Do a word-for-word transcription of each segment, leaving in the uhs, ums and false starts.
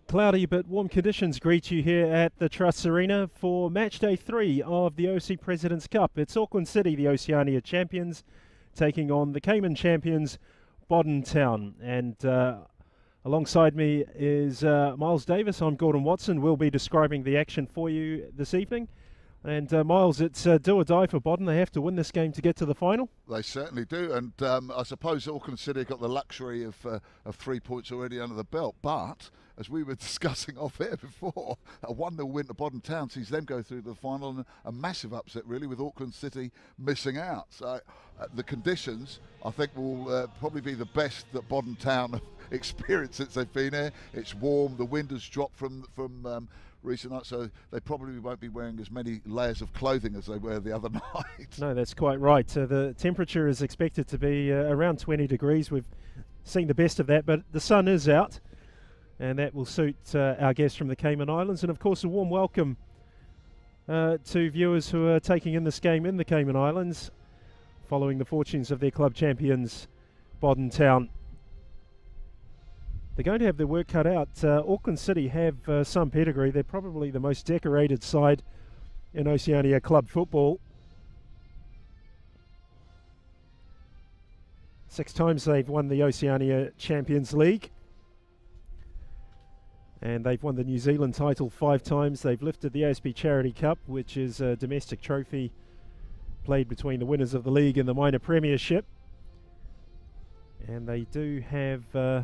Cloudy but warm conditions greet you here at the Trust Arena for match day three of the O C President's Cup. It's Auckland City, the Oceania champions, taking on the Cayman champions, Bodden Town. And uh, alongside me is uh, Miles Davis. I'm Gordon Watson. We'll be describing the action for you this evening. And uh, Miles, it's uh, do or die for Bodden. They have to win this game to get to the final. They certainly do, and um, I suppose Auckland City got the luxury of, uh, of three points already under the belt. But as we were discussing off air before, a one nil win to Bodden Town sees them go through to the final, and a massive upset really with Auckland City missing out. So uh, the conditions, I think, will uh, probably be the best that Bodden Town have experienced since they've been here. It's warm, the wind has dropped from from. Um, recent night, so they probably won't be wearing as many layers of clothing as they were the other night. No, that's quite right. Uh, the temperature is expected to be uh, around twenty degrees. We've seen the best of that, but the sun is out, and that will suit uh, our guests from the Cayman Islands. And of course, a warm welcome uh, to viewers who are taking in this game in the Cayman Islands, following the fortunes of their club champions, Bodden Town. They're going to have their work cut out. Uh, Auckland City have uh, some pedigree. They're probably the most decorated side in Oceania club football. Six times they've won the Oceania Champions League. And they've won the New Zealand title five times. They've lifted the A S B Charity Cup, which is a domestic trophy played between the winners of the league and the minor premiership. And they do have Uh,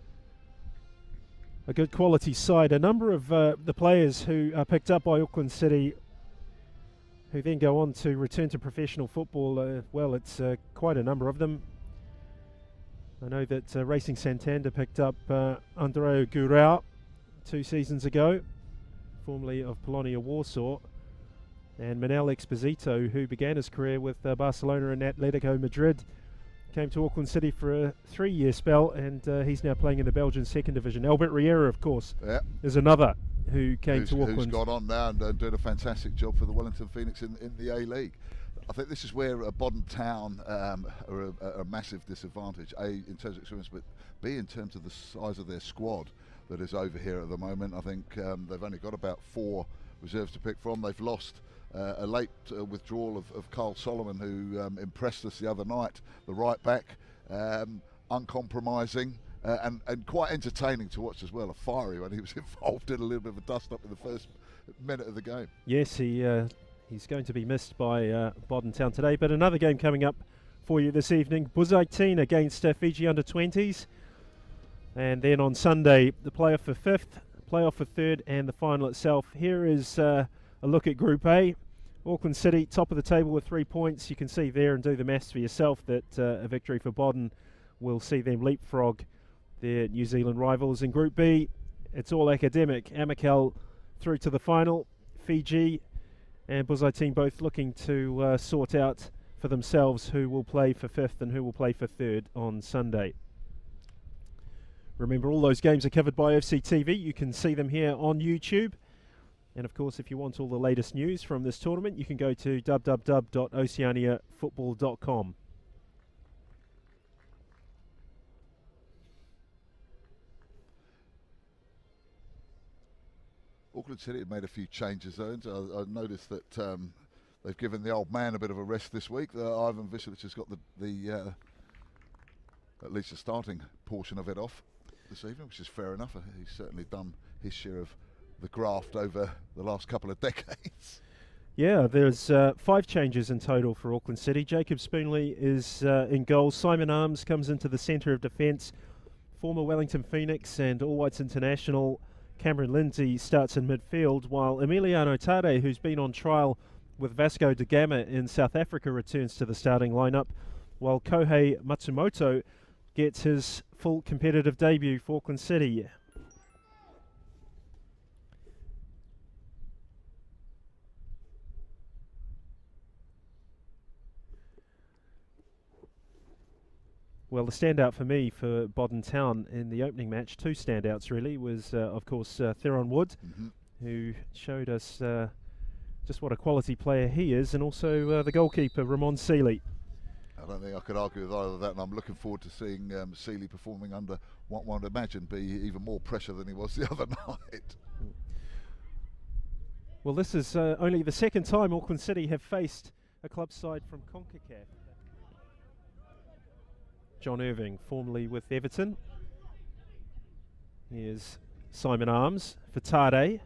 a good quality side. A number of uh, the players who are picked up by Auckland City, who then go on to return to professional football, uh, well, it's uh, quite a number of them. I know that uh, Racing Santander picked up uh, Andreu Gurau two seasons ago, formerly of Polonia Warsaw, and Manel Exposito, who began his career with uh, Barcelona and Atletico Madrid, came to Auckland City for a three-year spell, and uh, he's now playing in the Belgian second division. Albert Riera, of course, yeah. is another who came who's, to Auckland. Who's gone on now and uh, doing a fantastic job for the Wellington Phoenix in, in the A-League. I think this is where uh, Bodden Town um, are a, a massive disadvantage, A, in terms of experience, but B, in terms of the size of their squad that is over here at the moment. I think um, they've only got about four reserves to pick from. They've lost Uh, a late uh, withdrawal of, of Carl Solomon, who um, impressed us the other night, the right back, um, uncompromising uh, and, and quite entertaining to watch as well, a fiery one. He was involved in a little bit of a dust-up in the first minute of the game. Yes, he uh, he's going to be missed by uh, Bodden Town today, but another game coming up for you this evening, Bodden against uh, Fiji under twenties, and then on Sunday, the playoff for fifth, playoff for third, and the final itself. Here is uh, a look at Group A. Auckland City, top of the table with three points. You can see there and do the maths for yourself that uh, a victory for Bodden will see them leapfrog their New Zealand rivals. In Group B, it's all academic. Amicale through to the final. Fiji and Bodden both looking to uh, sort out for themselves who will play for fifth and who will play for third on Sunday. Remember, all those games are covered by F C T V. You can see them here on YouTube. And of course, if you want all the latest news from this tournament, you can go to w w w dot oceania football dot com. Auckland City have made a few changes though. I, I noticed that um, they've given the old man a bit of a rest this week. Uh, Ivan Visilic has got the, the uh, at least the starting portion of it off this evening, which is fair enough. He's certainly done his share of the graft over the last couple of decades. Yeah, there's uh, five changes in total for Auckland City. Jacob Spoonley is uh, in goal. Simon Arms comes into the centre of defence. Former Wellington Phoenix and All Whites international Cameron Lindsay starts in midfield, while Emiliano Tade, who's been on trial with Vasco da Gama in South Africa, returns to the starting lineup, while Kohei Matsumoto gets his full competitive debut for Auckland City. Well, the standout for me for Bodden Town in the opening match, two standouts really, was uh, of course uh, Theron Wood, mm-hmm. who showed us uh, just what a quality player he is, and also uh, the goalkeeper, Ramon Seeley. I don't think I could argue with either of that, and I'm looking forward to seeing um, Seeley performing under what one would imagine be even more pressure than he was the other night. Well, this is uh, only the second time Auckland City have faced a club side from CONCACAF. John Irving, formerly with Everton. Here's Simon Arms for Tade.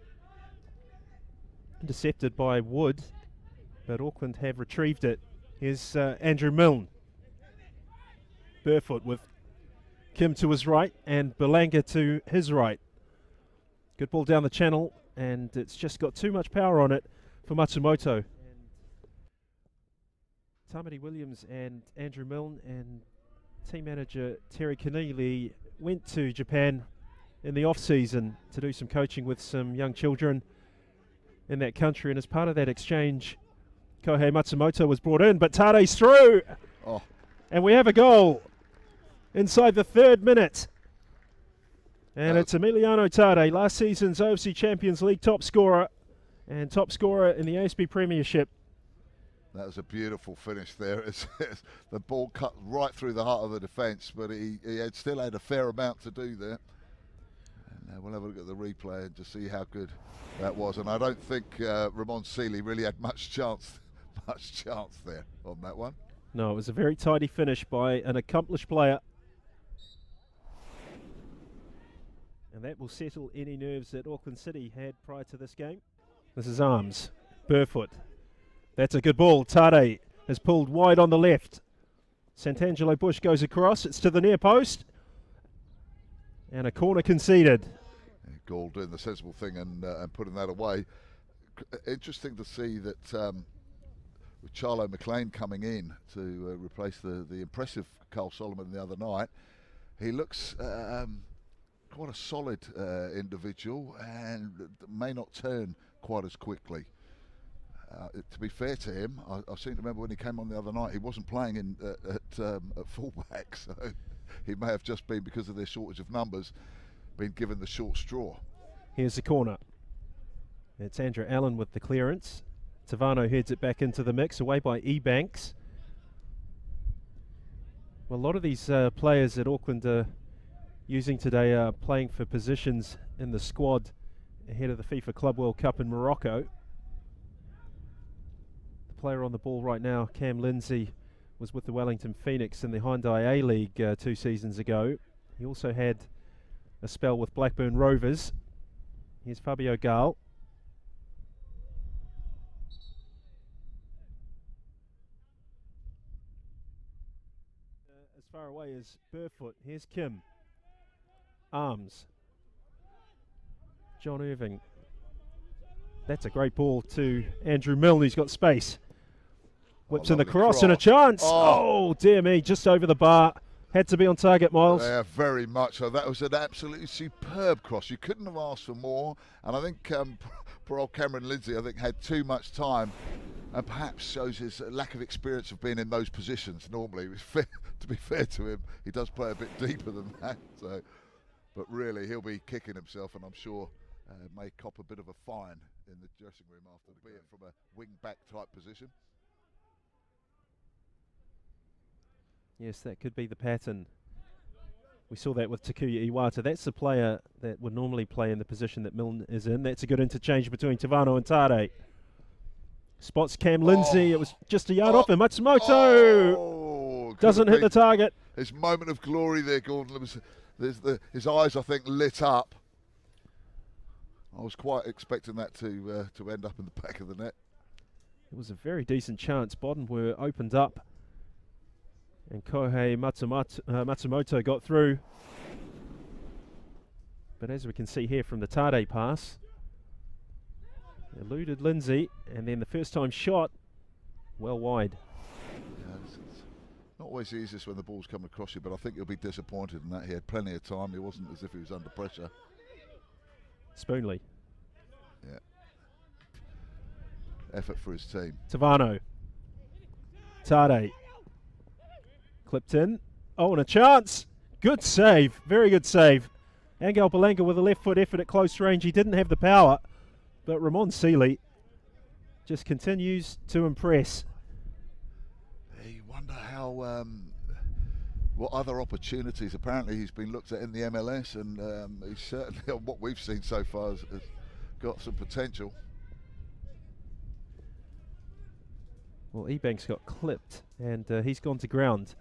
Intercepted by Wood, but Auckland have retrieved it. Here's uh, Andrew Milne. Barefoot with Kim to his right and Belanga to his right. Good ball down the channel, and it's just got too much power on it for Matsumoto. Tamati Williams and Andrew Milne and team manager Terry Keneally went to Japan in the off-season to do some coaching with some young children in that country, and as part of that exchange, Kohei Matsumoto was brought in, but Tade's through! Oh. And we have a goal inside the third minute. And uh, it's Emiliano Tade, last season's O F C Champions League top scorer and top scorer in the A S B Premiership. That was a beautiful finish there. It's, it's the ball cut right through the heart of the defence, but he, he had still had a fair amount to do there. And uh, we'll have a look at the replay and to see how good that was. And I don't think uh, Ramon Seeley really had much chance, much chance there on that one. No, it was a very tidy finish by an accomplished player. And that will settle any nerves that Auckland City had prior to this game. This is Arms, Barefoot. That's a good ball. Tade has pulled wide on the left. Santangelo Bush goes across. It's to the near post. And a corner conceded. Yeah, Gaul doing the sensible thing and, uh, and putting that away. C interesting to see that um, with Charlo McLean coming in to uh, replace the, the impressive Carl Solomon the other night, he looks um, quite a solid uh, individual and may not turn quite as quickly. Uh, to be fair to him, I, I seem to remember when he came on the other night, he wasn't playing in uh, at, um, at fullback, so he may have just been, because of their shortage of numbers, been given the short straw. Here's the corner. It's Andrew Allen with the clearance. Tavano heads it back into the mix, away by Ebanks. Well, a lot of these uh, players that Auckland are using today are playing for positions in the squad ahead of the FIFA Club World Cup in Morocco. Player on the ball right now, Cam Lindsay, was with the Wellington Phoenix in the Hyundai A-League uh, two seasons ago. He also had a spell with Blackburn Rovers. Here's Fabio Gall. Uh, as far away as Barefoot. Here's Kim. Arms. John Irving. That's a great ball to Andrew Milne. He's got space. Whips oh, in the cross, cross and a chance. Oh. oh, dear me, just over the bar. Had to be on target, Miles. Yeah, very much so. That was an absolutely superb cross. You couldn't have asked for more. And I think um, poor old Cameron Lindsay, I think, had too much time, and perhaps shows his lack of experience of being in those positions normally. It was fair, to be fair to him, he does play a bit deeper than that. So, but really, he'll be kicking himself, and I'm sure uh, may cop a bit of a fine in the dressing room after, be it from a wing-back type position. Yes, that could be the pattern. We saw that with Takuya Iwata. That's the player that would normally play in the position that Milne is in. That's a good interchange between Tavano and Tade. Spots Cam Lindsay. Oh. It was just a yard oh. off him. Matsumoto oh. doesn't hit the target. His moment of glory there, Gordon. It was, there's the, his eyes, I think, lit up. I was quite expecting that to uh, to end up in the back of the net. It was a very decent chance. Bodden were opened up, and Kohei Matsumoto, uh, Matsumoto got through. But as we can see here from the Tade pass, eluded Lindsay, and then the first time shot, well wide. Yeah, it's, it's not always the easiest when the ball's coming across you, but I think you'll be disappointed in that. He had plenty of time. It wasn't as if he was under pressure. Spoonley. Yeah. Effort for his team. Tavano. Tade. Clipped in. Oh, and a chance. Good save. Very good save. Angel Belanga with a left foot effort at close range. He didn't have the power, but Ramon Seeley just continues to impress. You wonder how um, what other opportunities. Apparently he's been looked at in the M L S, and um, he's certainly, on what we've seen so far, has, has got some potential. Well, Ebanks got clipped, and uh, he's gone to ground.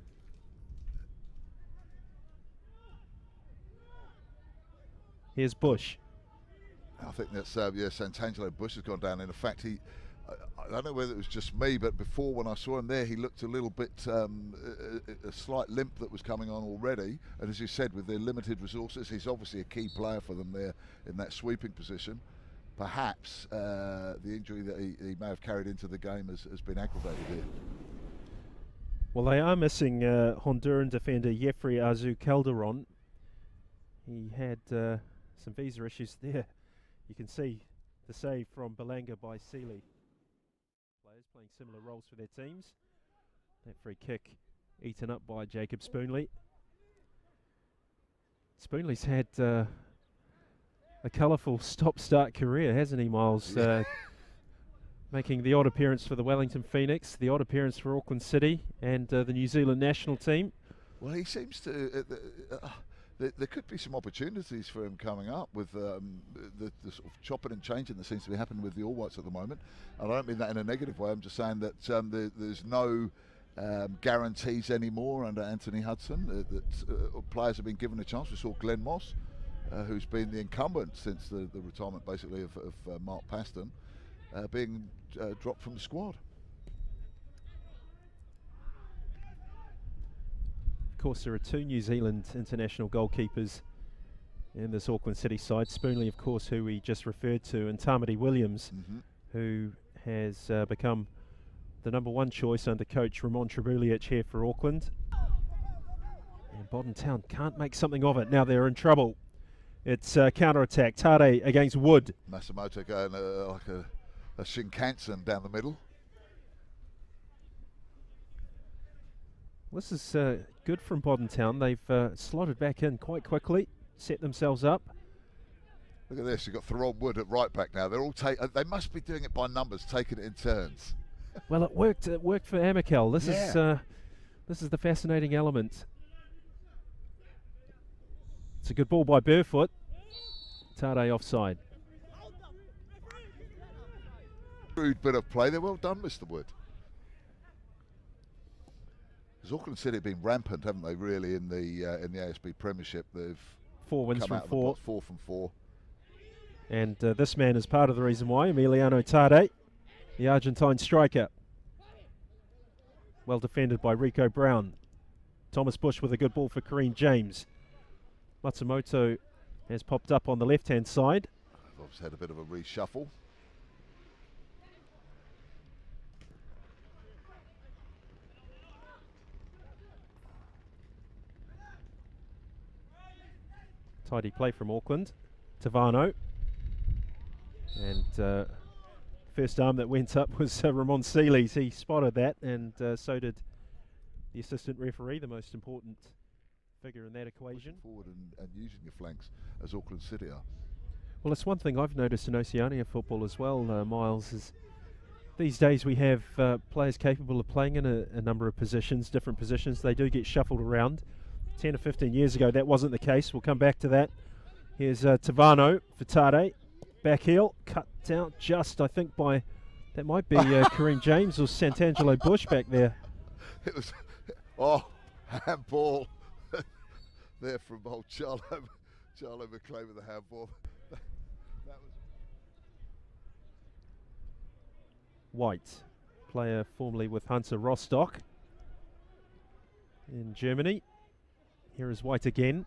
Here's Bush. I think that's, uh, yeah, Santangelo Bush has gone down. In fact, he, I, I don't know whether it was just me, but before when I saw him there, he looked a little bit, um, a, a slight limp that was coming on already. And as you said, with their limited resources, he's obviously a key player for them there in that sweeping position. Perhaps uh, the injury that he, he may have carried into the game has, has been aggravated here. Well, they are missing uh, Honduran defender Jeffrey Azu Calderon. He had uh, some visa issues there. You can see the save from Belanga by Seeley. Players playing similar roles for their teams. That free kick eaten up by Jacob Spoonley. Spoonley's had uh, a colourful stop-start career, hasn't he, Miles? Uh, making the odd appearance for the Wellington Phoenix, the odd appearance for Auckland City, and uh, the New Zealand national team. Well, he seems to... Uh, the, uh, There, there could be some opportunities for him coming up with um, the, the sort of chopping and changing that seems to be happening with the All Whites at the moment. And I don't mean that in a negative way. I'm just saying that um, there, there's no um, guarantees anymore under Anthony Hudson. Uh, that uh, players have been given a chance. We saw Glenn Moss, uh, who's been the incumbent since the, the retirement, basically, of, of uh, Mark Paston, uh, being uh, dropped from the squad. Of course, there are two New Zealand international goalkeepers in this Auckland City side. Spoonley, of course, who we just referred to, and Tamati Williams, mm-hmm. who has uh, become the number one choice under coach Ramon Trebulic here for Auckland. And Bodden Town can't make something of it. Now they're in trouble. It's uh, counter-attack. Tade against Wood. Masamoto going uh, like a, a Shinkansen down the middle. This is uh, good from Bodden Town. They've uh, slotted back in quite quickly, set themselves up. Look at this, you've got Theron Wood at right back now. They're all take. Uh, they must be doing it by numbers, taking it in turns. Well, it worked. It worked for AUCKLAND. This yeah. is uh, this is the fascinating element. It's a good ball by Barefoot. Tade offside. Rude bit of play there. Well done, Mister Wood. Because Auckland City have been rampant, haven't they? Really, in the uh, in the A S B Premiership, they've four wins come from out four. Of the four from four. And uh, this man is part of the reason why. Emiliano Tade, the Argentine striker, well defended by Rico Brown. Thomas Bush with a good ball for Kareem James. Matsumoto has popped up on the left-hand side. Bob's had a bit of a reshuffle. Tidy play from Auckland. Tavano. And uh, first arm that went up was uh, Ramon Seeley's. He spotted that, and uh, so did the assistant referee, the most important figure in that equation. Forward and, and using your flanks as Auckland City are. Well, it's one thing I've noticed in Oceania football as well, uh, Miles, is these days we have uh, players capable of playing in a, a number of positions, different positions. They do get shuffled around. ten or fifteen years ago that wasn't the case. We'll come back to that. Here's uh, Tavano for Tade. Back heel, cut down just, I think, by, that might be uh, Kareem James or Santangelo Bush back there. It was, oh, handball there from old Charlo, Charlo McLean with the handball. That was White, player formerly with Hansa Rostock in Germany. Here is White again.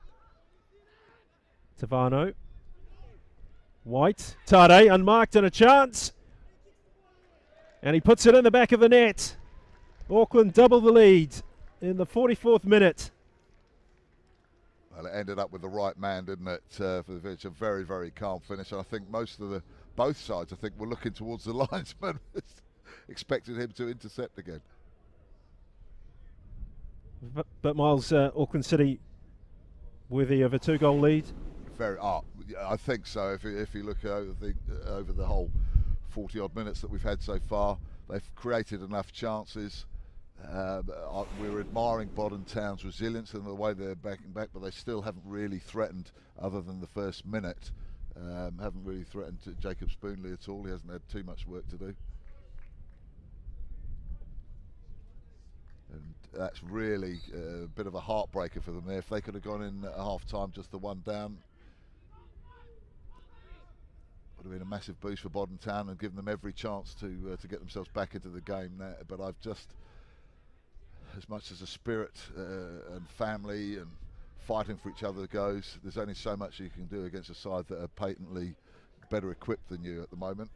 Tavano. White. Tade unmarked and a chance. And he puts it in the back of the net. Auckland double the lead in the forty-fourth minute. Well, it ended up with the right man, didn't it? Uh, for the, it's a very, very calm finish. And I think most of the, both sides, I think, were looking towards the linesman, expected him to intercept again. But, but Miles, uh, Auckland City worthy of a two-goal lead? Very, oh, I think so. If you, if you look over the uh, over the whole forty odd minutes that we've had so far, they've created enough chances. Uh, we're admiring Bodden Town's resilience and the way they're backing back, but they still haven't really threatened, other than the first minute, um, haven't really threatened to Jacob Spoonley at all. He hasn't had too much work to do. And that's really a bit of a heartbreaker for them there. If they could have gone in at half time just the one down, would have been a massive boost for Bodden Town and given them every chance to uh, to get themselves back into the game now. But I've just, as much as a spirit uh, and family and fighting for each other goes, there's only so much you can do against a side that are patently better equipped than you at the moment.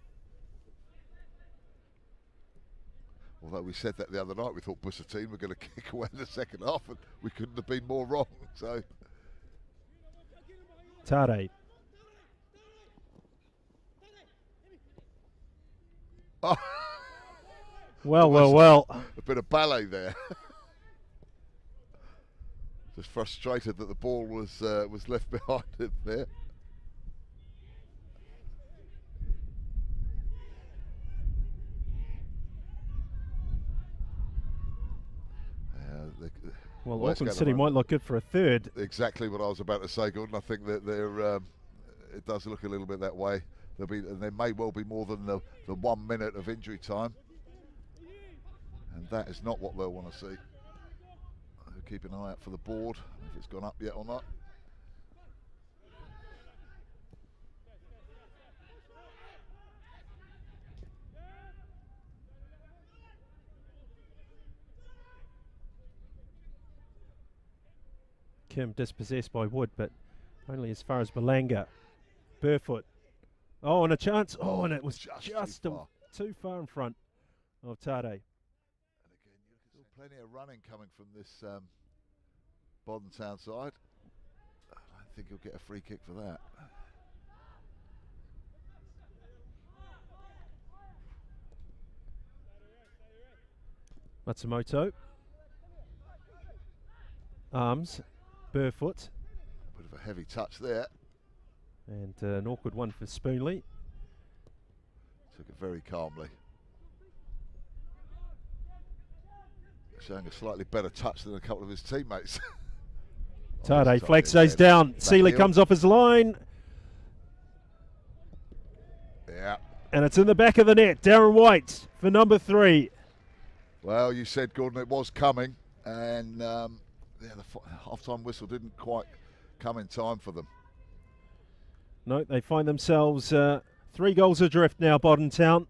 Although we said that the other night, we thought Oceanian were going to kick away in the second half, and we couldn't have been more wrong. So, Tade. Oh. Well, well, well. A bit of ballet there. Just frustrated that the ball was uh, was left behind him there. Well, Auckland City might look good for a third. Exactly what I was about to say, Gordon. I think that they're, um, it does look a little bit that way. There'll be, and there may well be more than the, the one minute of injury time. And that is not what they'll want to see. I'll keep an eye out for the board, if it's gone up yet or not. Kim dispossessed by Wood, but only as far as Belanga. Barefoot. Oh, and a chance. Oh, and it was just, just too, far. A, too far in front of Tade. And again, there's plenty of running coming from this um, Bodden Town side. I don't think he'll get a free kick for that. Matsumoto. Arms. Barefoot. Bit of a heavy touch there. And uh, an awkward one for Spoonley. Took it very calmly. Showing a slightly better touch than a couple of his teammates. Tade flag stays down. Seeley comes off his line. Yeah. And it's in the back of the net. Darren White for number three. Well, you said, Gordon, it was coming. And um, yeah, the half-time whistle didn't quite come in time for them. No, they find themselves uh, three goals adrift now, Bodden Town.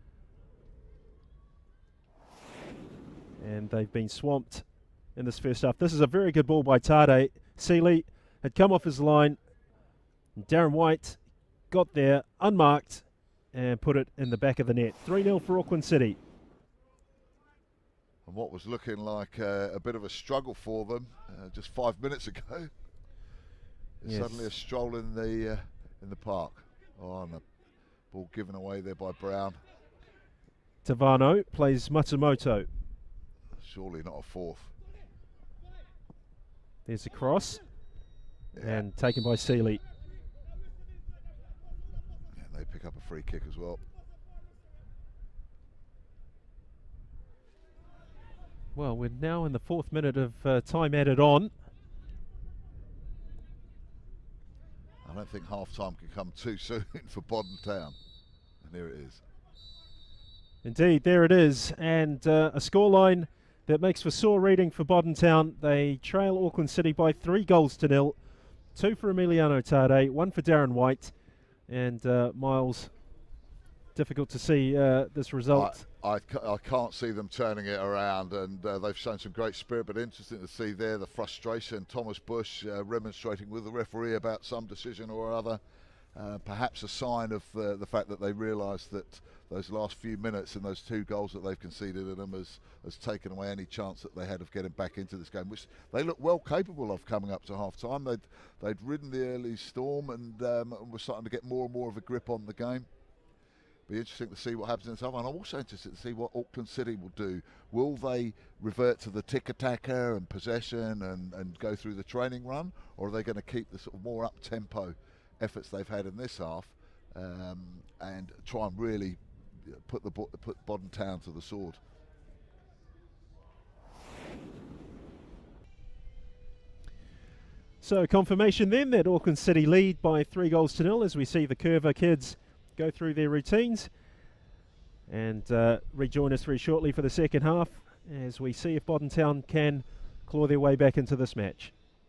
And they've been swamped in this first half. This is a very good ball by Tade. Seeley had come off his line. Darren White got there, unmarked, and put it in the back of the net. three nil for Auckland City. And what was looking like uh, a bit of a struggle for them uh, just five minutes ago. Yes. Suddenly a stroll in the uh, in the park. Oh, and the ball given away there by Brown. Tavano plays Matsumoto. Surely not a fourth. There's a cross. Yeah. And taken by Seeley. And they pick up a free kick as well. Well, we're now in the fourth minute of uh, time added on. I don't think half-time can come too soon for Bodden Town. And here it is. Indeed, there it is. And uh, a scoreline that makes for sore reading for Bodden Town. They trail Auckland City by three goals to nil. Two for Emiliano Tade, one for Darren White. And uh, Miles, difficult to see uh, this result. I, I, I can't see them turning it around, and uh, they've shown some great spirit, but interesting to see there the frustration. Thomas Bush uh, remonstrating with the referee about some decision or other. Uh, perhaps a sign of uh, the fact that they realise that those last few minutes and those two goals that they've conceded in them has, has taken away any chance that they had of getting back into this game, which they look well capable of coming up to half time. They'd, they'd ridden the early storm and um, were starting to get more and more of a grip on the game. Be interesting to see what happens in this half, and I'm also interested to see what Auckland City will do. Will they revert to the tick-a-tacker and possession and, and go through the training run, or are they going to keep the sort of more up-tempo efforts they've had in this half um, and try and really put the put Bodden Town to the sword? So confirmation then that Auckland City lead by three goals to nil as we see the Curver kids go through their routines. And uh, rejoin us very shortly for the second half as we see if Bodden Town can claw their way back into this match.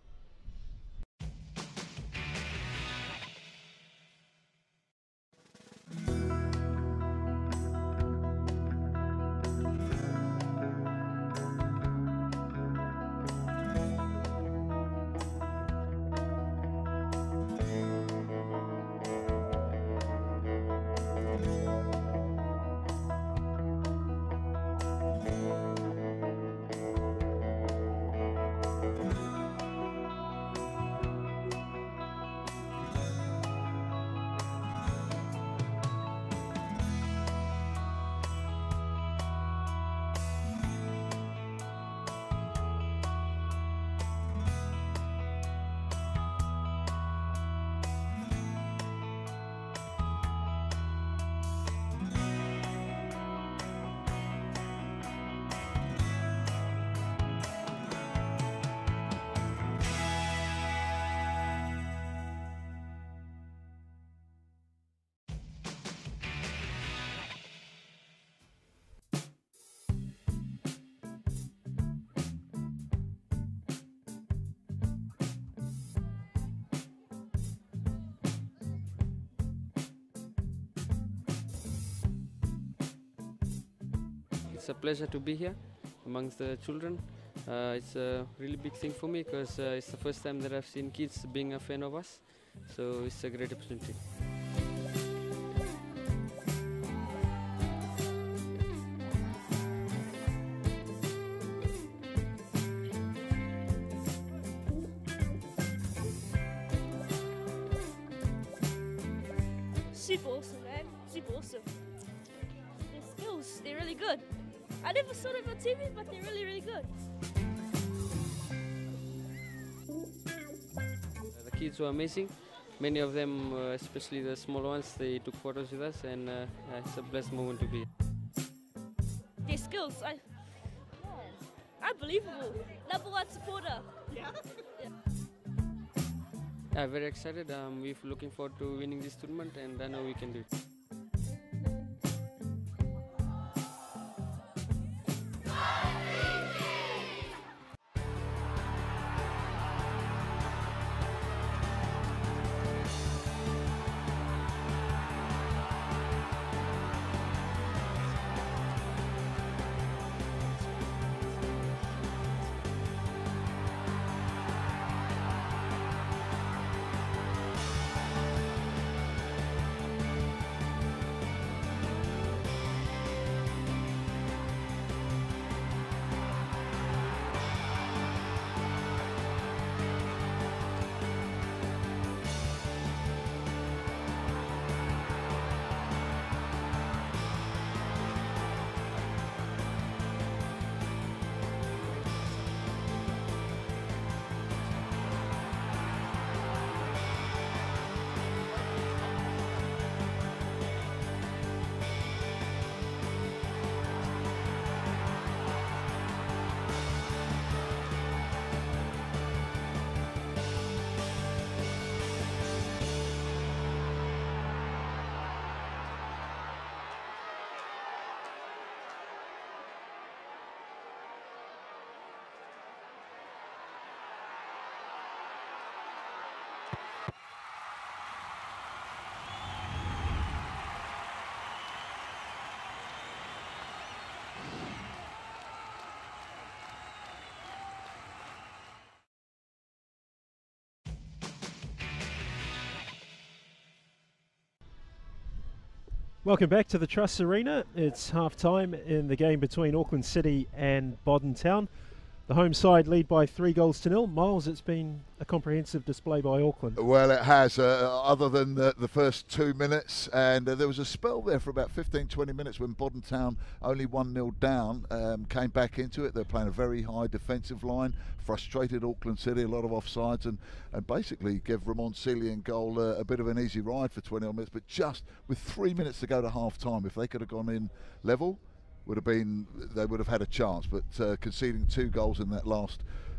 It's a pleasure to be here amongst the children. Uh, it's a really big thing for me because uh, it's the first time that I've seen kids being a fan of us. So it's a great opportunity. Super awesome, man. Super awesome. Their skills, they're really good. I never saw them on T V, but they're really, really good. The kids were amazing. Many of them, uh, especially the smaller ones, they took photos with us, and uh, it's a blessed moment to be. Their skills, I, unbelievable. Number one supporter. Yeah. Yeah. Yeah, very excited. Um, we're looking forward to winning this tournament, and I know we can do it. Welcome back to the Trust Arena. It's half time in the game between Auckland City and Bodden Town. The home side lead by three goals to nil. Miles, it's been a comprehensive display by Auckland. Well, it has, uh, other than the, the first two minutes. And uh, there was a spell there for about fifteen, twenty minutes when Bodden Town, only one nil down, um, came back into it. They're playing a very high defensive line, frustrated Auckland City, a lot of offsides, and, and basically gave Ramon Celia goal uh, a bit of an easy ride for twenty minutes. But just with three minutes to go to half time, if they could have gone in level, would have been, they would have had a chance. But uh, conceding two goals in that last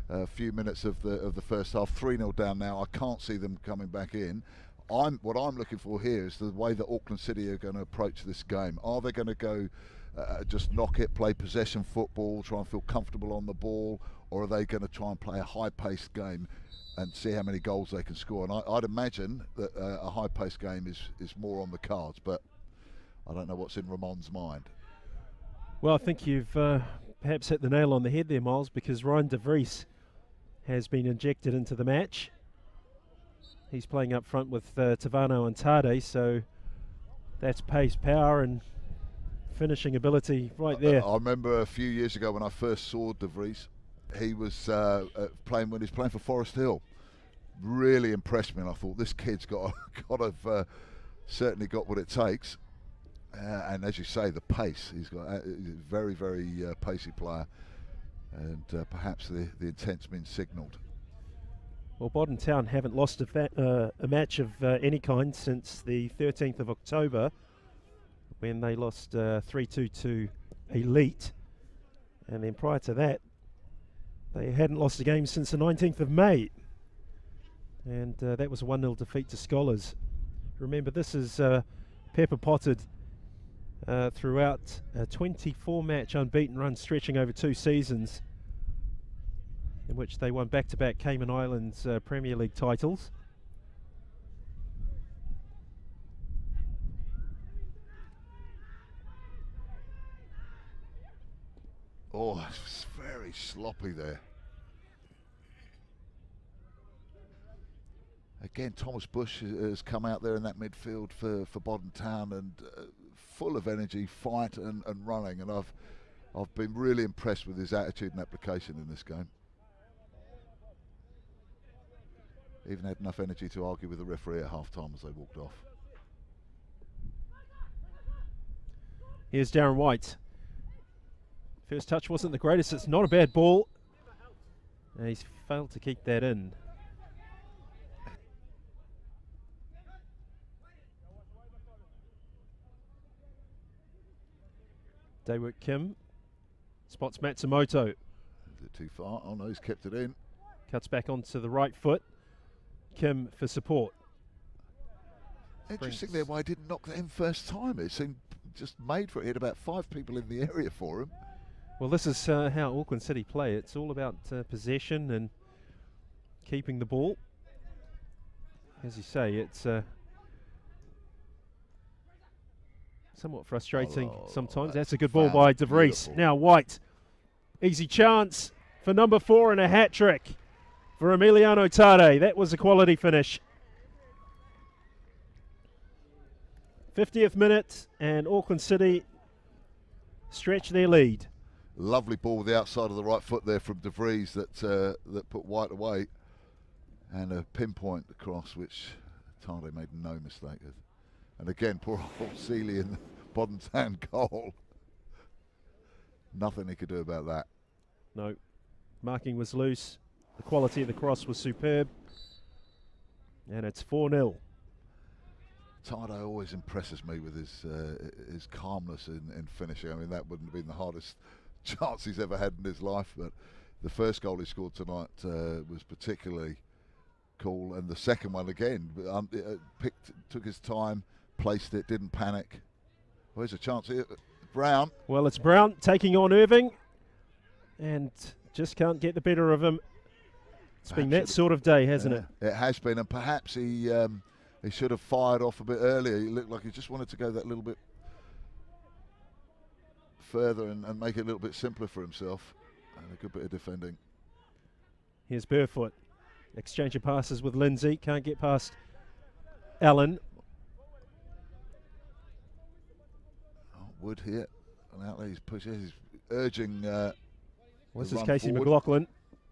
a few minutes of the of the first half. three nil down now. I can't see them coming back in. I'm what I'm looking for here is the way that Auckland City are going to approach this game. Are they going to go uh, just knock it, play possession football, try and feel comfortable on the ball, or are they going to try and play a high-paced game and see how many goals they can score? And I, I'd imagine that uh, a high-paced game is is more on the cards, but I don't know what's in Ramon's mind. Well, I think you've uh, perhaps hit the nail on the head there, Miles, because Ryan de Vries has been injected into the match. He's playing up front with uh, Tavano and Tade, so that's pace, power and finishing ability right there. I, I remember a few years ago when I first saw de Vries, he was uh, uh, playing when he was playing for Forest Hill. Really impressed me, and I thought this kid's got got have uh, certainly got what it takes. Uh, and as you say, the pace, he's got a very, very uh, pacey player, and uh, perhaps the, the intent's been signalled. Well, Bodden Town haven't lost a, fa uh, a match of uh, any kind since the thirteenth of October, when they lost three two uh, to Elite, and then prior to that they hadn't lost a game since the nineteenth of May, and uh, that was a one nil defeat to Scholars. Remember, this is uh, pepper potted Uh, throughout a twenty-four match unbeaten run stretching over two seasons, in which they won back-to-back Cayman Islands uh, Premier League titles. Oh, it's very sloppy there. Again, Thomas Bush has come out there in that midfield for, for Bodden Town, and uh, full of energy, fight and, and running, and I've I've been really impressed with his attitude and application in this game. Even had enough energy to argue with the referee at half-time as they walked off. Here's Darren White. First touch wasn't the greatest. It's not a bad ball. And he's failed to keep that in. Daewoo Kim spots Matsumoto. Is it too far? Oh no, he's kept it in. Cuts back onto the right foot. Kim for support. Interesting there why he didn't knock that in first time. It seemed just made for it. He had about five people in the area for him. Well, this is uh, how Auckland City play. It's all about uh, possession and keeping the ball. As you say, it's uh, somewhat frustrating oh, sometimes. that's That's a good ball by de Vries. beautiful. Now White. Easy chance for number four and a hat-trick for Emiliano Tade. That was a quality finish. fiftieth minute, and Auckland City stretch their lead. Lovely ball with the outside of the right foot there from de Vries that uh, that put White away, and a pinpoint across which Tade made no mistake with. And again, poor old Seeley in the Bodden Town goal. Nothing he could do about that. No, marking was loose. The quality of the cross was superb, and it's four nil. Tade always impresses me with his uh, his calmness in, in finishing. I mean, that wouldn't have been the hardest chance he's ever had in his life, but the first goal he scored tonight uh, was particularly cool, and the second one again, um, uh, picked, took his time, placed it, didn't panic. Well, there's a chance here. Brown. Well, it's Brown taking on Irving, and just can't get the better of him. It's Perhaps been that it, sort of day, hasn't yeah, it? It has been, and perhaps he um, he should have fired off a bit earlier. He looked like he just wanted to go that little bit further and, and make it a little bit simpler for himself, and a good bit of defending. Here's Burfoot. Exchange of passes with Lindsay. Can't get past Allen. Oh, Wood here. And out there he's pushing, he's urging. Uh, well, this the is run Casey forward. McLaughlin.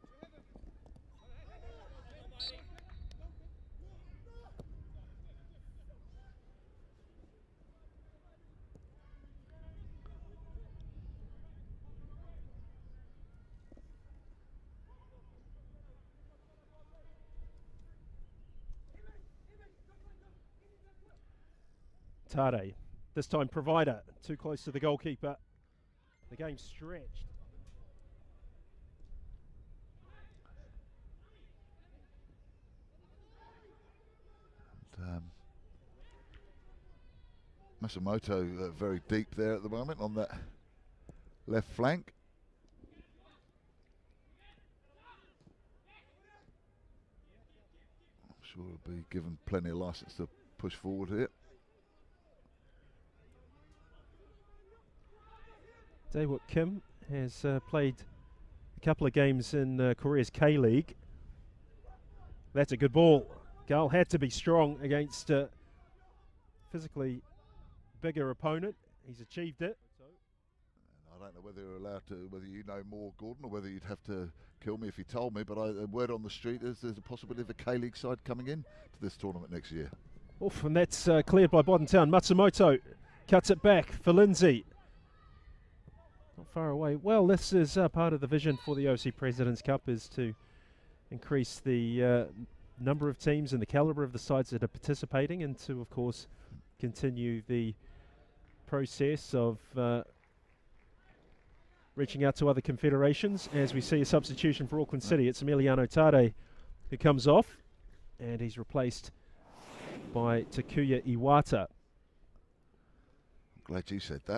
Tade, this time provider, too close to the goalkeeper. The game stretched. Matsumoto uh, very deep there at the moment on that left flank. I'm sure he'll be given plenty of license to push forward here. Daewoo Kim has uh, played a couple of games in uh, Korea's K-League. That's a good ball. Gale had to be strong against a physically bigger opponent. He's achieved it. I don't know whether you're allowed to, whether you know more, Gordon, or whether you'd have to kill me if you told me, but I, a word on the street is there's a possibility of a K-League side coming in to this tournament next year. Oof, and that's uh, cleared by Bodden Town. Matsumoto cuts it back for Lindsay. Not far away. Well, this is uh, part of the vision for the O C President's Cup, is to increase the uh, number of teams and the calibre of the sides that are participating, and to, of course, continue the process of uh, reaching out to other confederations. As we see a substitution for Auckland City, it's Emiliano Tade who comes off, and he's replaced by Takuya Iwata. I'm glad you said that.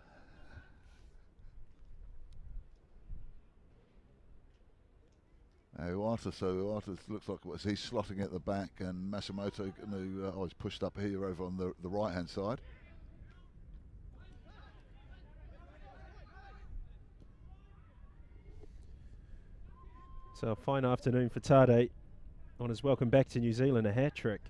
Uh, Iwata, so Iwata looks like what he's slotting at the back, and Matsumoto, who uh, oh, he's pushed up here over on the, the right hand side. So a fine afternoon for Tade on his welcome back to New Zealand, a hat trick.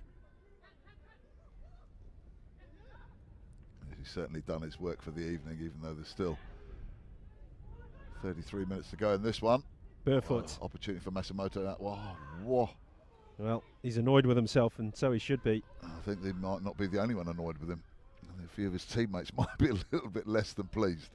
He's certainly done his work for the evening, even though there's still thirty-three minutes to go in this one. Barefoot. Oh, opportunity for Matsumoto. That, whoa, whoa. Well, he's annoyed with himself, and so he should be. I think they might not be the only one annoyed with him. I think a few of his teammates might be a little bit less than pleased.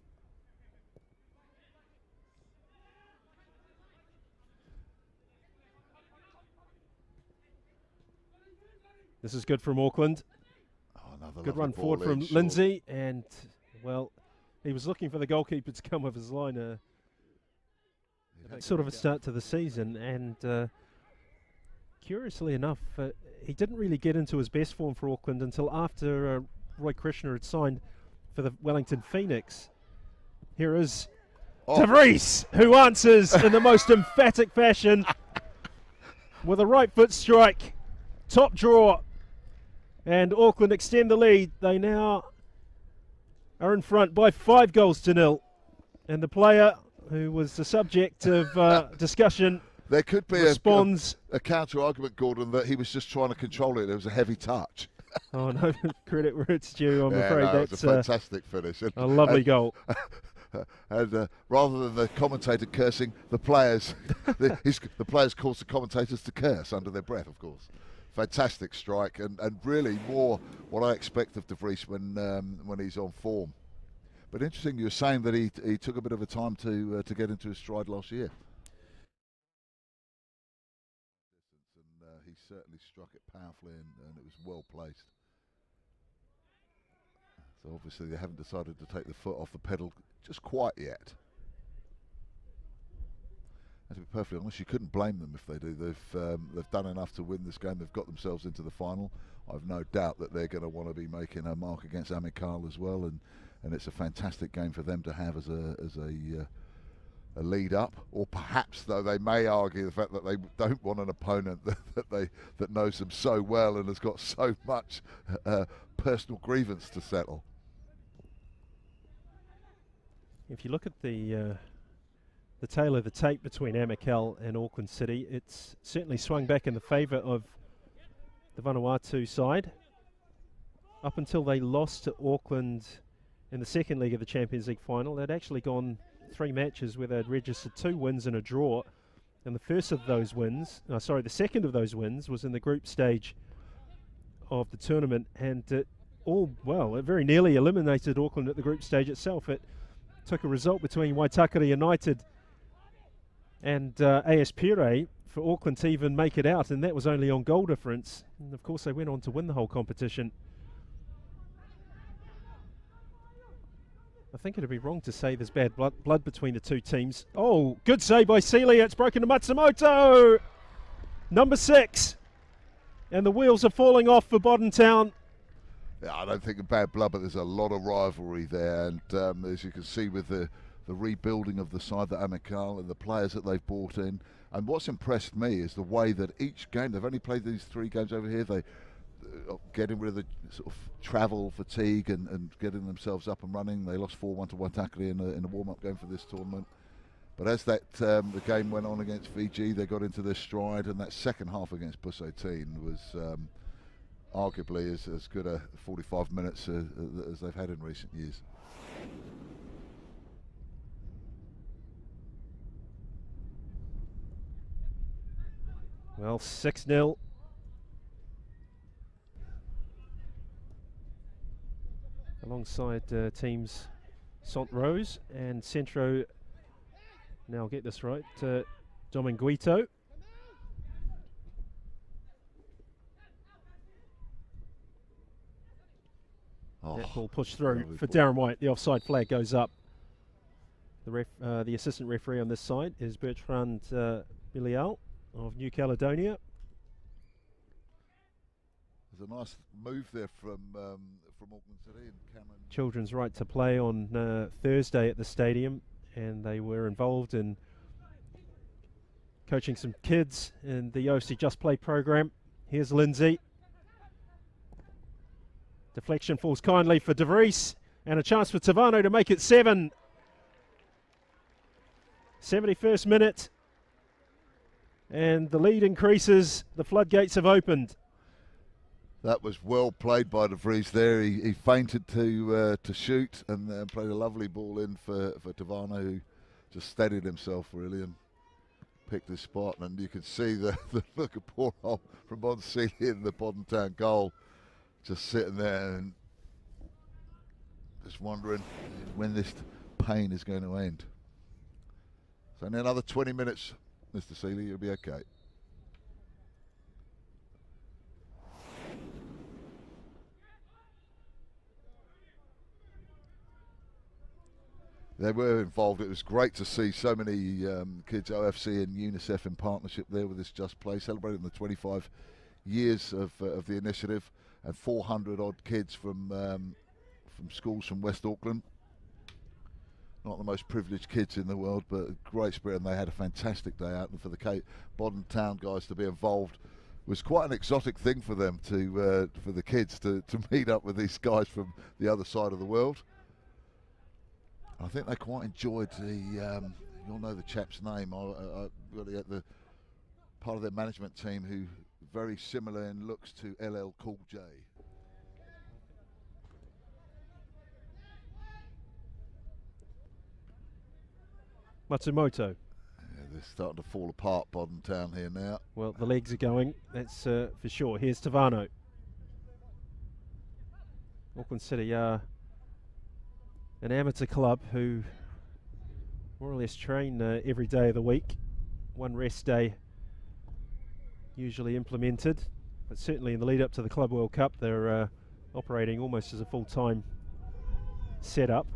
This is good from Auckland. Oh, another good run forward from short. Lindsay, and, well, he was looking for the goalkeeper to come with his liner. Sort of a start to the season, and uh, curiously enough, uh, he didn't really get into his best form for Auckland until after uh, Roy Krishna had signed for the Wellington Phoenix. Here is oh. De Vries, who answers in the most emphatic fashion with a right foot strike. Top draw, and Auckland extend the lead. They now are in front by five goals to nil, and the player who was the subject of uh, discussion there could be responds a, a, a counter argument, Gordon, that he was just trying to control it. There was a heavy touch. Oh no, credit where it's due. I'm yeah, afraid no, that's a fantastic uh, finish. And, a lovely and, goal. And uh, rather than the commentator cursing, the players, the, his, the players caused the commentators to curse under their breath, of course. Fantastic strike, and, and really more what I expect of De Vries when um, when he's on form. But interesting, you were saying that he he took a bit of a time to uh, to get into his stride last year. And uh, he certainly struck it powerfully, and, and it was well placed. So obviously they haven't decided to take the foot off the pedal just quite yet. And to be perfectly honest, you couldn't blame them if they do. They've um, they've done enough to win this game. They've got themselves into the final. I've no doubt that they're going to want to be making a mark against AUCKLAND as well, and and it's a fantastic game for them to have as a as a uh, a lead up. Or perhaps, though, they may argue the fact that they don't want an opponent that, that they that knows them so well and has got so much uh, personal grievance to settle. If you look at the uh, the tail of the tape between AUCKLAND and Auckland City, it's certainly swung back in the favour of the Vanuatu side. Up until they lost to Auckland in the second leg of the Champions League final, they'd actually gone three matches where they'd registered two wins and a draw. And the first of those wins, uh, sorry, the second of those wins was in the group stage of the tournament, and it all, well, it very nearly eliminated Auckland at the group stage itself. It took a result between Waitakere United and uh, A S Pire for Auckland to even make it out, and that was only on goal difference. And of course they went on to win the whole competition. I think it'd be wrong to say there's bad blood, blood between the two teams. Oh, good save by Celia. It's broken to Matsumoto. Number six. And the wheels are falling off for Bodden Town. Yeah, I don't think of bad blood, but there's a lot of rivalry there, and um, as you can see with the, the rebuilding of the side that AUCKLAND and the players that they've brought in, and what's impressed me is the way that each game, they've only played these three games over here, they uh, getting rid of the sort of travel fatigue and, and getting themselves up and running. They lost four one to Waitakere in a, in a warm-up game for this tournament. But as that um, the game went on against Fiji, they got into their stride, and that second half against Bodden was um, arguably as, as good a forty-five minutes uh, as they've had in recent years. Well, six nil. Alongside uh, teams Sant Rose and Centro. Now I'll get this right, uh, Dominguito. Oh, that ball pushed through for Darren White. The offside flag goes up. The ref, uh, the assistant referee on this side is Bertrand uh, Bilial of New Caledonia. There's a nice move there from um, from Auckland City and Cameron. Children's right to play on uh, Thursday at the stadium, and they were involved in coaching some kids in the O C Just Play program. Here's Lindsay. Deflection falls kindly for De Vries, and a chance for Tavano to make it seven. seventy-first minute, and the lead increases. The floodgates have opened. That was well played by De Vries there. He, he feinted to uh, to shoot and uh, played a lovely ball in for, for Tavano, who just steadied himself really and picked his spot. And you could see the, the look of poor old from Bodden in the Bodden Town goal, just sitting there and just wondering when this pain is going to end. So in another twenty minutes, Mister Seeley, you'll be okay. They were involved. It was great to see so many um, kids, O F C and UNICEF in partnership there with this Just Play, celebrating the twenty-five years of, uh, of the initiative, and four hundred odd kids from um, from schools from West Auckland. Not the most privileged kids in the world, but a great spirit, and they had a fantastic day out. And for the Cape Bodden Town guys to be involved was quite an exotic thing for them, to uh, for the kids to, to meet up with these guys from the other side of the world. I think they quite enjoyed the, um, you'll know the chap's name, I, I, I really at the part of their management team who very similar in looks to L L Cool J. Matsumoto. Yeah, they're starting to fall apart, Bodden Town here now. Well, the legs are going, that's uh, for sure. Here's Tavano. Auckland City are an amateur club who more or less train uh, every day of the week. One rest day usually implemented, but certainly in the lead up to the Club World Cup they're uh, operating almost as a full-time setup.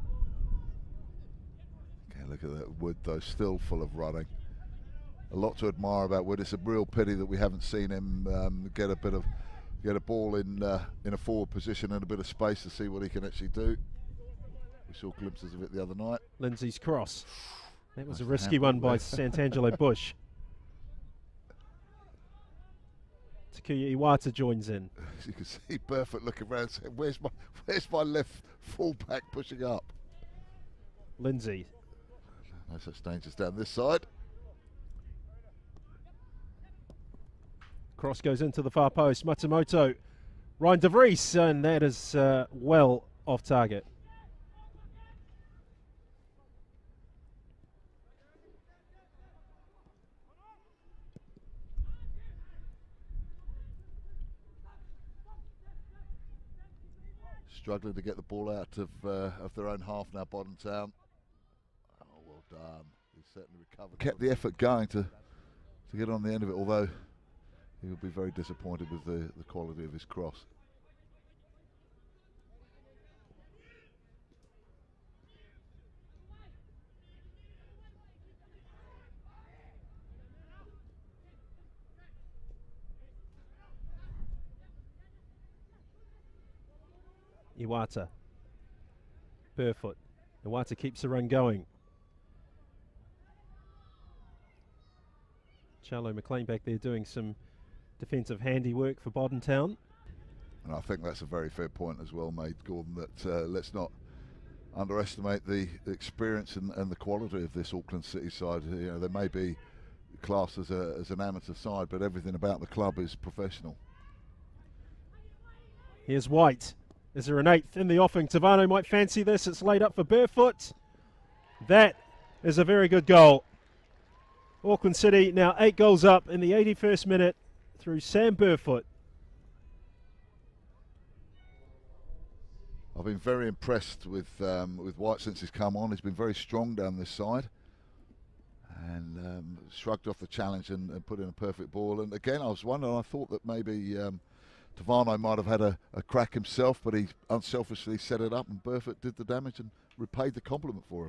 Okay, look at that Wood though, still full of running. A lot to admire about Wood. It's a real pity that we haven't seen him um, get a bit of get a ball in uh, in a forward position and a bit of space to see what he can actually do. We saw glimpses of it the other night. Lindsay's cross. That was Nice a risky one by Santangelo Bush. Takuya Iwata joins in. As you can see Burfoot looking around saying, where's my, where's my left fullback pushing up? Lindsay. No such dangers down this side. Cross goes into the far post. Matsumoto. Ryan De Vries, and that is uh, well off target. Struggling to get the ball out of uh, of their own half now, Bodden Town. Oh, well done. He's certainly recovered. Kept the effort going to to get on the end of it, although he will be very disappointed with the, the quality of his cross. Iwata. Barefoot. Iwata keeps the run going. Charlo McLean back there doing some defensive handiwork for Bodden Town. And I think that's a very fair point as well made, Gordon, that uh, let's not underestimate the experience and, and the quality of this Auckland City side. You know, they may be classed as, a, as an amateur side, but everything about the club is professional. Here's White. Is there an eighth in the offing? Tavano might fancy this. It's laid up for Barefoot. That is a very good goal. Auckland City now eight goals up in the eighty-first minute through Sam Barefoot. I've been very impressed with um, with White since he's come on. He's been very strong down this side and um, shrugged off the challenge and, and put in a perfect ball. And again, I was wondering, I thought that maybe um, Tavano might have had a, a crack himself, but he unselfishly set it up and Barefoot did the damage and repaid the compliment for him.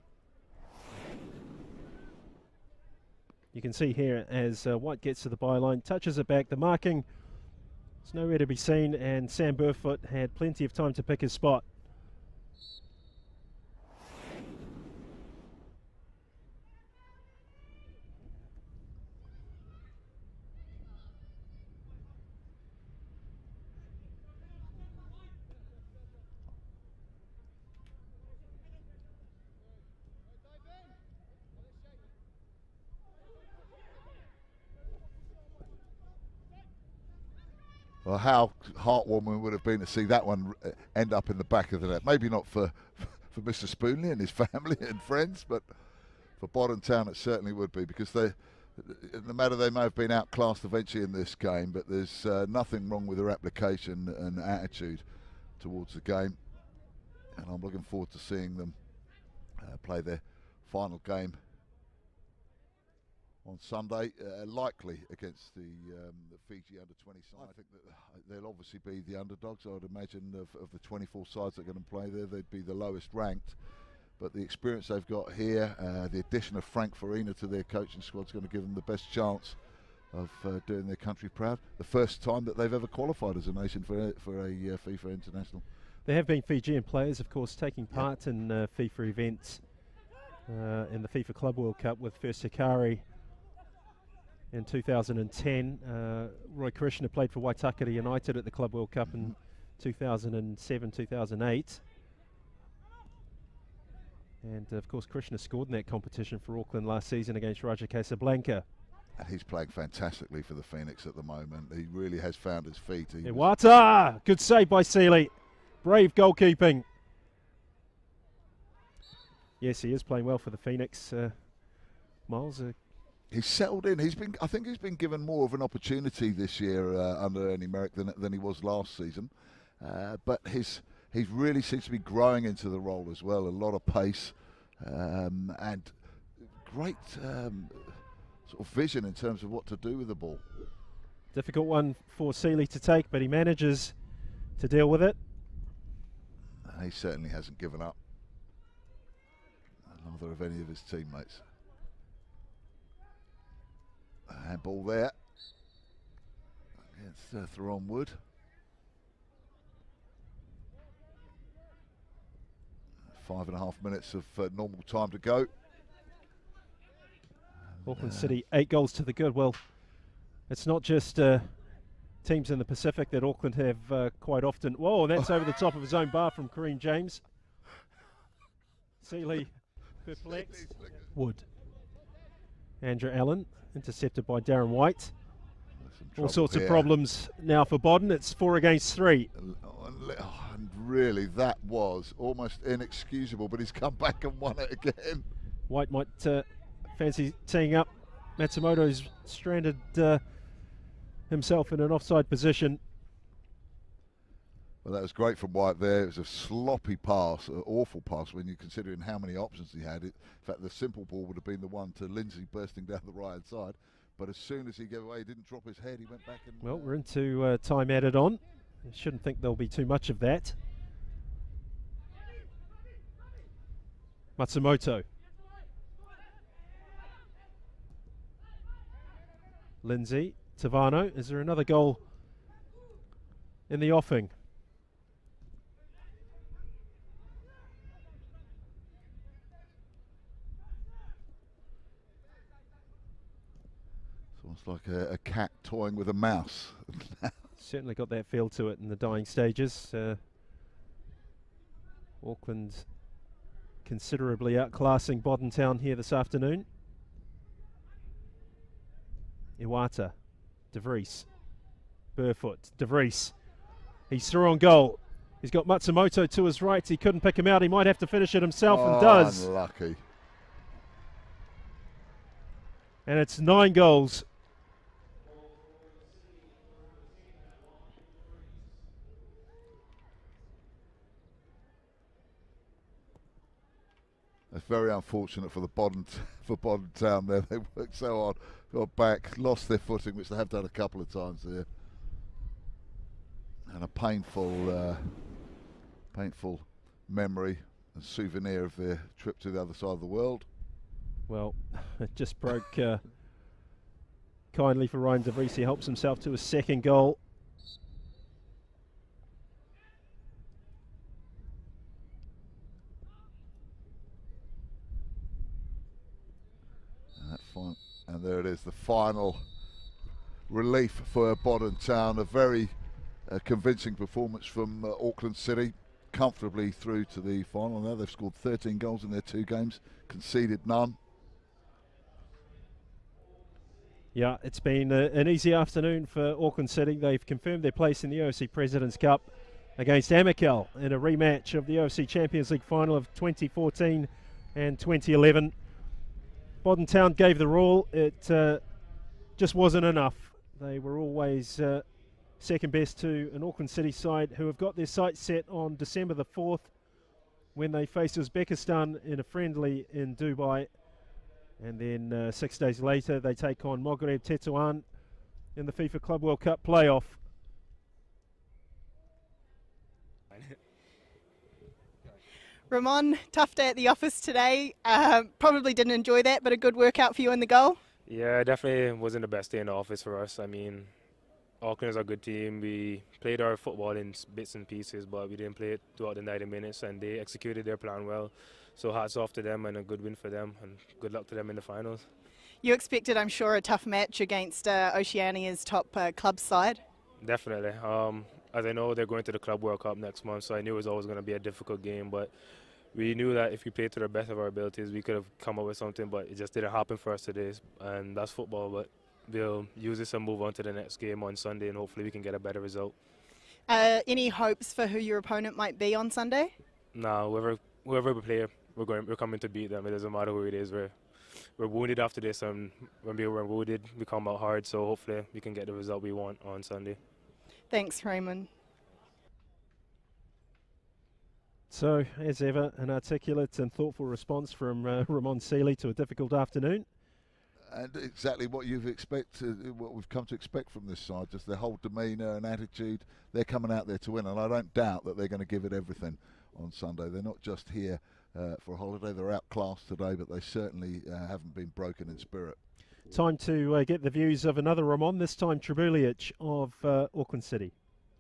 You can see here as uh, White gets to the byline, touches it back, the marking is nowhere to be seen, and Sam Barefoot had plenty of time to pick his spot. Well, how heartwarming it would have been to see that one end up in the back of the net. Maybe not for for Mister Spoonley and his family and friends, but for Bodden Town it certainly would be, because they, no matter they may have been outclassed eventually in this game, but there's uh, nothing wrong with their application and attitude towards the game. And I'm looking forward to seeing them uh, play their final game on Sunday, uh, likely against the, um, the Fiji under twenty side. I think that they'll obviously be the underdogs, I would imagine, of, of the twenty-four sides that are going to play there. They'd be the lowest ranked. But the experience they've got here, uh, the addition of Frank Farina to their coaching squad is going to give them the best chance of uh, doing their country proud. The first time that they've ever qualified as a nation for a, for a uh, FIFA International. There have been Fijian players, of course, taking part yep. in uh, FIFA events uh, in the FIFA Club World Cup, with first Hikari in two thousand ten. Uh, Roy Krishna played for Waitakere United at the Club World Cup in two thousand seven two thousand eight. And uh, of course Krishna scored in that competition for Auckland last season against Raja Casablanca. And he's playing fantastically for the Phoenix at the moment. He really has found his feet. He Iwata! Good save by Seeley. Brave goalkeeping. Yes, he is playing well for the Phoenix. Uh, Miles, uh, he's settled in. He's been, I think, he's been given more of an opportunity this year uh, under Ernie Merrick than than he was last season. Uh, but his he really seems to be growing into the role as well. A lot of pace um, and great um, sort of vision in terms of what to do with the ball. Difficult one for Seeley to take, but he manages to deal with it. And he certainly hasn't given up. Neither of any of his teammates. Handball there against uh, Theron Wood. Five and a half minutes of uh, normal time to go. Auckland uh, City, eight goals to the good. Well, it's not just uh, teams in the Pacific that Auckland have uh, quite often. Whoa, that's over the top of his own bar from Kareem James. Seeley perplexed. Wood. Andrew Allen, intercepted by Darren White. All sorts here. of problems now for Bodden. It's four against three. And really, that was almost inexcusable, but he's come back and won it again. White might uh, fancy teeing up. Matsumoto's stranded uh, himself in an offside position. Well, that was great from White there. It was a sloppy pass, an awful pass when you're considering how many options he had. It, in fact, the simple ball would have been the one to Lindsay bursting down the right-hand side. But as soon as he gave away, he didn't drop his head. He went back and... Well, we're into uh, time added on. I shouldn't think there'll be too much of that. Matsumoto. Lindsay. Tavano. Is there another goal in the offing? It's like a, a cat toying with a mouse. Certainly got that feel to it in the dying stages. Uh, Auckland considerably outclassing Bodden Town here this afternoon. Iwata, De Vries, Burfoot, De Vries. He's through on goal. He's got Matsumoto to his right. He couldn't pick him out. He might have to finish it himself, oh, and does. Unlucky. And it's nine goals. It's very unfortunate for the Bodden, for Bodden Town there. They worked so hard, got back, lost their footing, which they have done a couple of times there. And a painful, uh, painful memory and souvenir of their trip to the other side of the world. Well, it just broke uh, kindly for Ryan De Vries. He helps himself to his second goal. And, that fine, and there it is, the final relief for Bodden Town. A very uh, convincing performance from uh, Auckland City, comfortably through to the final. Now they've scored thirteen goals in their two games, conceded none. Yeah, it's been uh, an easy afternoon for Auckland City. They've confirmed their place in the O F C President's Cup against AUCKLAND in a rematch of the O F C Champions League final of twenty fourteen and twenty eleven. Bodden Town gave the rule. It uh, just wasn't enough. They were always uh, second best to an Auckland City side who have got their sights set on December the fourth when they face Uzbekistan in a friendly in Dubai. And then uh, six days later they take on Moghreb Tetouan in the FIFA Club World Cup playoff. Ramon, tough day at the office today. Um, probably didn't enjoy that, but a good workout for you in the goal. Yeah, definitely wasn't the best day in the office for us. I mean, Auckland is a good team. We played our football in bits and pieces, but we didn't play it throughout the ninety minutes, and they executed their plan well. So hats off to them and a good win for them, and good luck to them in the finals. You expected, I'm sure, a tough match against uh, Oceania's top uh, club side? Definitely. Um, as I know, they're going to the Club World Cup next month, so I knew it was always going to be a difficult game, but we knew that if we played to the best of our abilities, we could have come up with something, but it just didn't happen for us today, and that's football. But we'll use this and move on to the next game on Sunday, and hopefully we can get a better result. Uh, any hopes for who your opponent might be on Sunday? No, whoever, whoever we play, we're going, we're coming to beat them. It doesn't matter who it is. We're, we're wounded after this, and when we were wounded, we come out hard. So hopefully we can get the result we want on Sunday. Thanks, Raymond. So, as ever, an articulate and thoughtful response from uh, Ramon Seeley to a difficult afternoon. And exactly what you've expected, what we've come to expect from this side, just their whole demeanour and attitude. They're coming out there to win, and I don't doubt that they're going to give it everything on Sunday. They're not just here uh, for a holiday. They're outclassed today, but they certainly uh, haven't been broken in spirit. Time to uh, get the views of another Ramon, this time Trebulic of uh, Auckland City.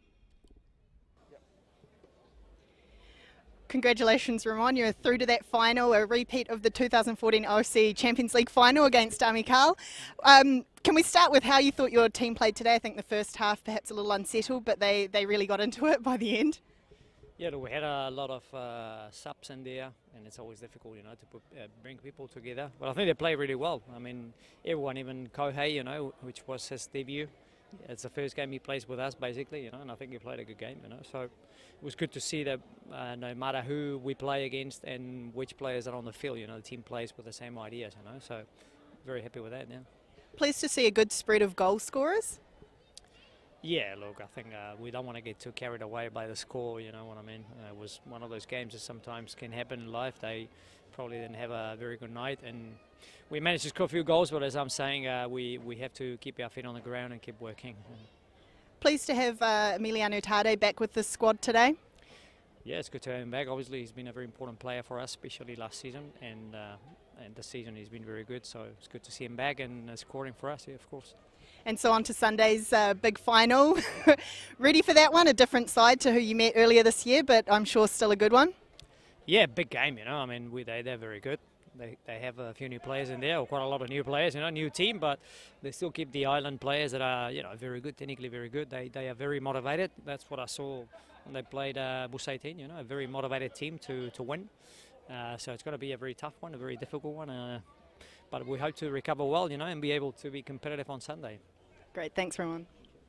Congratulations, Ramon. You're through to that final, a repeat of the two thousand fourteen O F C Champions League final against AUCKLAND. Um, can we start with how you thought your team played today? I think the first half perhaps a little unsettled, but they, they really got into it by the end. Yeah, we had a lot of uh, subs in there, and it's always difficult, you know, to put, uh, bring people together. But I think they played really well. I mean, everyone, even Kohei, you know, which was his debut. It's the first game he plays with us, basically, you know, and I think he played a good game, you know. So it was good to see that uh, no matter who we play against and which players are on the field, you know, the team plays with the same ideas, you know. So very happy with that, yeah. Pleased to see a good spread of goal scorers. Yeah, look, I think uh, we don't want to get too carried away by the score, you know what I mean. Uh, it was one of those games that sometimes can happen in life. They probably didn't have a very good night, and we managed to score a few goals, but as I'm saying, uh, we, we have to keep our feet on the ground and keep working. Pleased to have uh, Emiliano Tade back with the squad today. Yeah, it's good to have him back. Obviously, he's been a very important player for us, especially last season, and, uh, and this season he's been very good, so it's good to see him back and uh, scoring for us, yeah, of course. And so on to Sunday's uh, big final. Ready for that one? A different side to who you met earlier this year, but I'm sure still a good one. Yeah, big game, you know. I mean, we, they, they're very good. they, they have a few new players in there, or quite a lot of new players, you know, new team, but they still keep the island players that are, you know, very good, technically very good. They, they are very motivated. That's what I saw when they played uh, Bush eighteen, you know, a very motivated team to, to win. Uh, so it's going to be a very tough one, a very difficult one. Uh, but we hope to recover well, you know, and be able to be competitive on Sunday. Great, thanks, Rowan.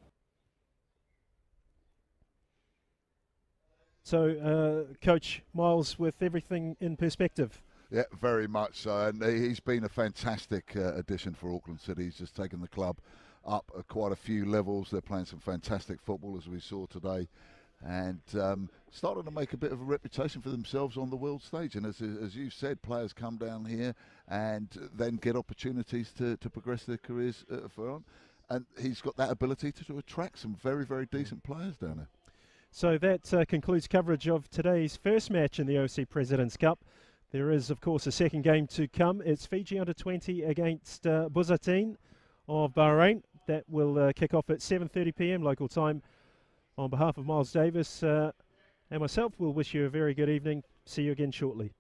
So, uh, Coach Miles, with everything in perspective. Yeah, very much so, and he's been a fantastic uh, addition for Auckland City. He's just taken the club up uh, quite a few levels. They're playing some fantastic football, as we saw today, and um, starting to make a bit of a reputation for themselves on the world stage. And as, as you said, players come down here and then get opportunities to, to progress their careers uh, for on. And he's got that ability to, to attract some very, very decent players down there. So that uh, concludes coverage of today's first match in the O C President's Cup. There is, of course, a second game to come. It's Fiji under twenty against uh, Bodden of Bahrain. That will uh, kick off at seven thirty p m local time. On behalf of Miles Davis uh, and myself, we'll wish you a very good evening. See you again shortly.